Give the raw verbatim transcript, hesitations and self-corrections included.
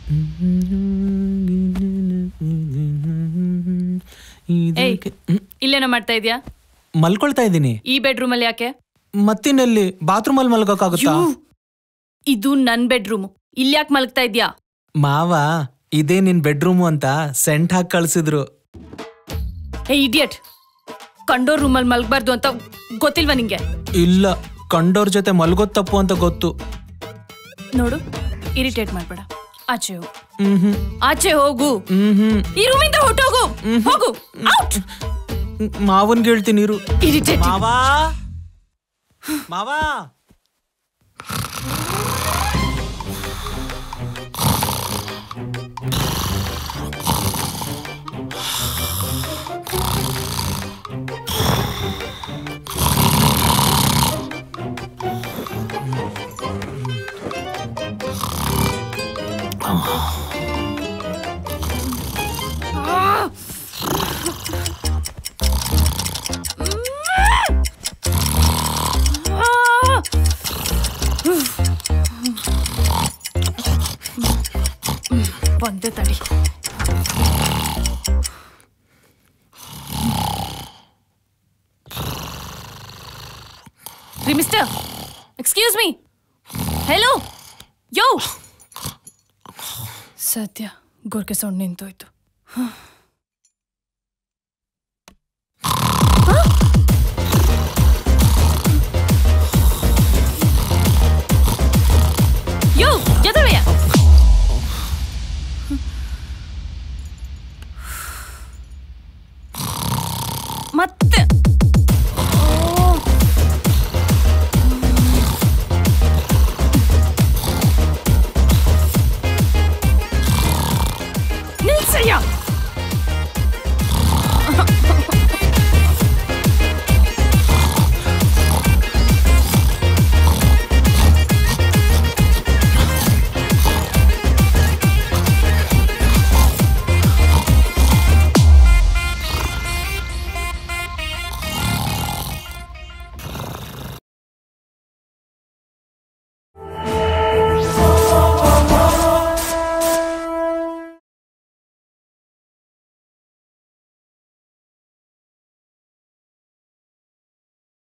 ಇಲ್ಲೇನೋ ಮಾಡ್ತಾ ಇದ್ಯಾ? ಮಲ್ಕೊಳ್ತಾ ಇದ್ದೀನಿ. ಈ ಬೆಡ್ರೂಮ್ ಅಲ್ಲಿ ಯಾಕೆ? ಮತ್ತಿನಲ್ಲಿ ಬಾತ್ರೂಮ್ ಅಲ್ಲಿ ಮಲ್ಗೋಕ್ಕಾಗುತ್ತಾ? ಇದು ನನ್ ಬೆಡ್ರೂಮ್, ಇಲ್ಲಿ ಯಾಕೆ ಮಲ್ಗ್ತಾ ಇದ್ಯಾ? ಮಾವ ಇದೇ ನಿನ್ ಬೆಡ್ರೂಮು ಅಂತ ಸೆಂಟ್ ಹಾಕಿ ಕಳ್ಸಿದ್ರು. ಏ ಇಡಿಯಟ್, ಕಂಡೋರ್ ರೂಮಲ್ಲಿ ಮಲ್ಗಬಾರ್ದು ಅಂತ ಗೊತ್ತಿಲ್ವಾ ನಿಂಗೆ? ಇಲ್ಲ, ಕಂಡೋರ್ ಜೊತೆ ಮಲ್ಗೋದ್ ತಪ್ಪು ಅಂತ ಗೊತ್ತು. ನೋಡು, ಇರಿಟೇಟ್ ಮಾಡ್ಬೇಡ, ಆಚೆ ಹೋಗು. ಹ್ಮ್ ಆಚೆ ಹೋಗು. ಹ್ಮ್ ಈ ರೂಮಿಂದ ಹೊಟ್ಟೋಗು. ಹೋಗು, ಔಟ್. ಮಾವನ್ಗೆ ಹೇಳ್ತೀನಿ ಇರು. ಇರಿಟೇಟ್. ಮಾವಾ ಮಾವಾ ಬಂದೆ ತಡಿ. ರೀ ಮಿಸ್ಟರ್, ಎಕ್ಸ್ಕ್ಯೂಸ್ ಮೀ. ಹೆಲೋ ಯೋ. ಸದ್ಯ ಗೋರ್ಕೆ ಸೌಂಡ್ ನಿಂತೋಯ್ತು.